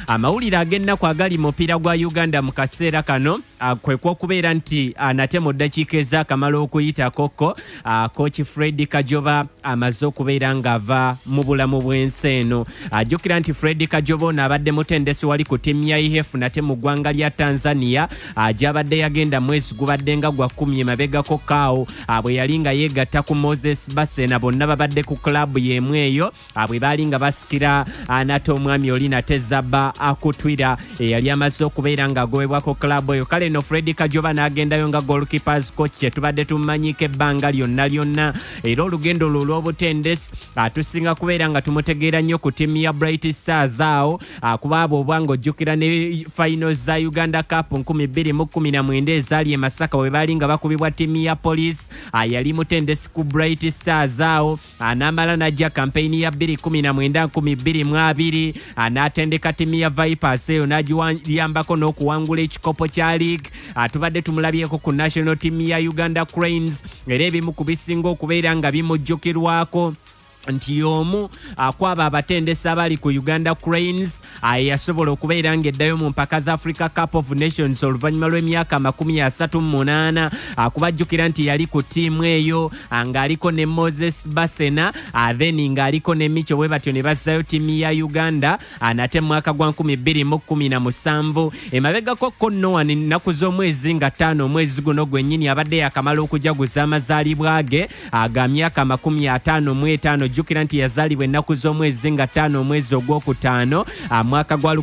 amawulire ag'ennaku agali mupiira gwa Uganda mu kaseera kano kwe kw'okubeera nti nate mu ddakiika ezaakamala okuyita koko coach Fred Kajoba amaze okubeera ng'ava mu bulamu bw'ensi eno. Ajjukira nti Fred Kajoba ono abadde mutendesi wali ku ttiimu ya IHF nate mu ggwanga lya Tanzania gy'abadde yagenda mwezi gubadde nga gwa 10 emabegako kaawo bwe yali nga yeegatta ku Moses Basena bonna babadde ku club y'emu eyo bwe baali nga basikira nate omwami oli nate Zaba akutwira eyali amaze okubeera ng'agobebwako club eyo. Kale no Fred Kajoba n'agendayo nga goalkeepers coach tubadde tumanyiko ebbanga lyonna era olugendo lwo olw'obutendesi tusinga kubeera nga tumutegeera nnyo ku ttiimu ya Bright Stars awo kuba abo obwanga ojjukira ne finals za Uganda Cup 2019 ezaali e Masaka bwe baali nga bakubibwa ttiimu ya Police yali mutendesi ku Bright Stars awo n'amala n'ajja campaign ya 2019-2020 n'atendeka ttiimu ya Vipers eyo n'agiyambako n'okuwangula ekikopo kya league. Tubadde tumulabyeko ku national team ya Uganda Cranes era ebimu ku bisinga okubeera nga bimujjukirwako nti omu kwabo abatendesi abali ku Uganda Cranes yasobola okubeera ng'eddayo mu mpaka za Africa Cup of Nations oluvannyuma lw'emyaka 38 kubajjukira nti yali ku ttiimu eyo ng'aliko ne Moses Basena then ng'aliko ne Micho bwe batyo ne bazzayo ttiimu ya Uganda nate mu mwaka gwa 2017 emabegako Noah nnaku z'omwezi nga 5 omwezi guno gwennyini abadde yakamala okujaguza amazaalibwa ge ga myaka 55 jjukira nti yazaalibwa ennaku z'omwezi nga 5 omwezi ogwokutaano mwaka gwa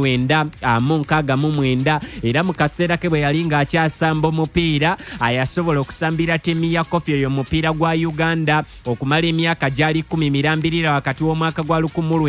1969 era mu kaseera ke bwe yali ng'akyasamba omupiira yasobola okusambira ttiimu ya Kofi eyo mupiira gwa Uganda okumala emyaka gyali 10 mirambirira wakati w'omwaka gwa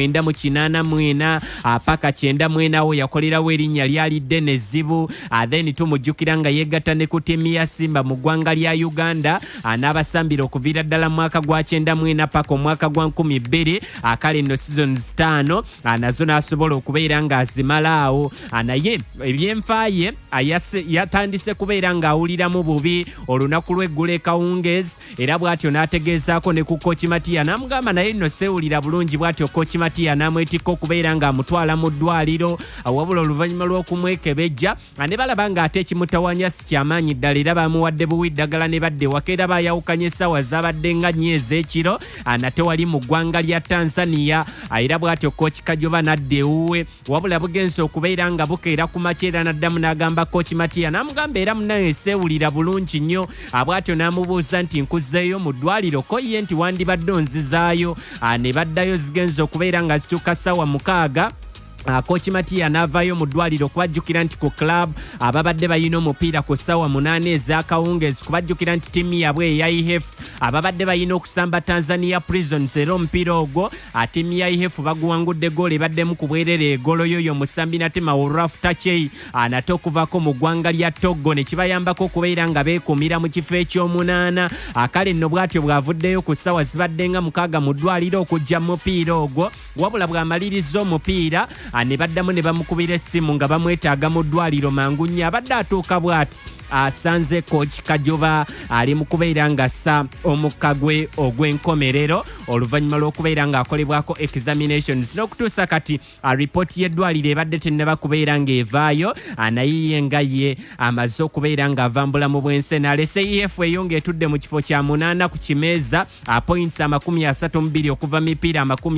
1984 paka 94 awo yakolerawo erinnya lyalidde n'ezzibu then tumujjukira nga yeegatta ne ku ttiimu ya Simba mu ggwanga lya Uganda n'abasambira okuviira ddala mu mwaka gwa 94 paka omwaka gwa 2000 kale nno seasons 5 nazo n'asobola okubeera ng'azimala awo naye ebyenfa ye yatandise kubeera ng'awuliramu bubi olunaku lw'eggula ekawungeezi era bw'atyo n'ategeezaako ne ku Coach Matiya n'amugamba naye nno seewulira bulungi bw'atyo Coach Matiya n'amwetikka okubeera ng'amutwala mu ddwaliro wabula oluvannyuma lw'okumwekebejja ne balaba ng'ate ekimutawanya si kyamaanyi ddala era bamuwadde buwi ddagala ne badde waka era bayawukanya essaawa zaabadde nga nnyo ez'ekiro nate wali mu ggwanga lya Tanzania era bw'atyo Coach Kajoba n'adda ewuwe wabula bugenze okubeera nga bukeera ku makya era n'addamu n'agamba Coach Matiya n'amugamba era munaye seewulira bulungi nnyo bw'atyo n'amubuuza nti nkuzzeeyo mu ddwaliro ko ye nti wandibadde onzizaayo ne baddayo zigenze okubeera nga zituuka ssaawa 6 Coach Matiya n'avaayo mu ddwaliro kubajjukira nti ku club ababadde bayina omupiira ku ssaawa 8 ez'akawungeezi kubajjukira nti ttiimu yabwe eya IHF ababadde bayina okusamba Tanzania Prisons era omupiira ogwo ttiimu ya IHF baguwangudde goolo ebaddemu ku bwerere egolo yoyo musambi nate Maurafu Tachei nate okuvaako mu ggwanga lya Togo ne kibayambako okubeera nga beekuumira mu kifo eky'omunaana kale nno bw'atyo bw'avuddeyo ku ssaawa zibadde nga 6 mu ddwaliro okujja mu mupiira ogwo wabula bw'amaliriza omupiira ne baddamu ne bamukubira essimu nga bamwetaaga mu ddwaliro mangu nnyo abadde atuuka bw'ati asanze Coach Kajoba ali mu kubeera ng'assa omukka gwe ogw'enkomerero oluvannyuma lw'okubeera ng'akolebwako examinations n'okutuusa kati ripooti y'eddwaliro ebadde tennaba kubeera ng'evaayo naye nga ye amaze okubeera ng'avambula mu bwensi n'alese EF eyo ng'etudde mu kifo kya 8 ku kimeeza points 32 okuva mipiira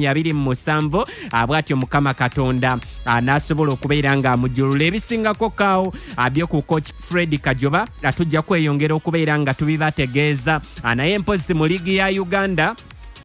27 bw'atyo Mukama Katonda n'asobola okubeera ng'amujjulula ebisingako kaawo byo ku Coach Fred Kajoba tujja kweyongera okubeera nga tubibategeeza naye mpozi mu liigi ya Uganda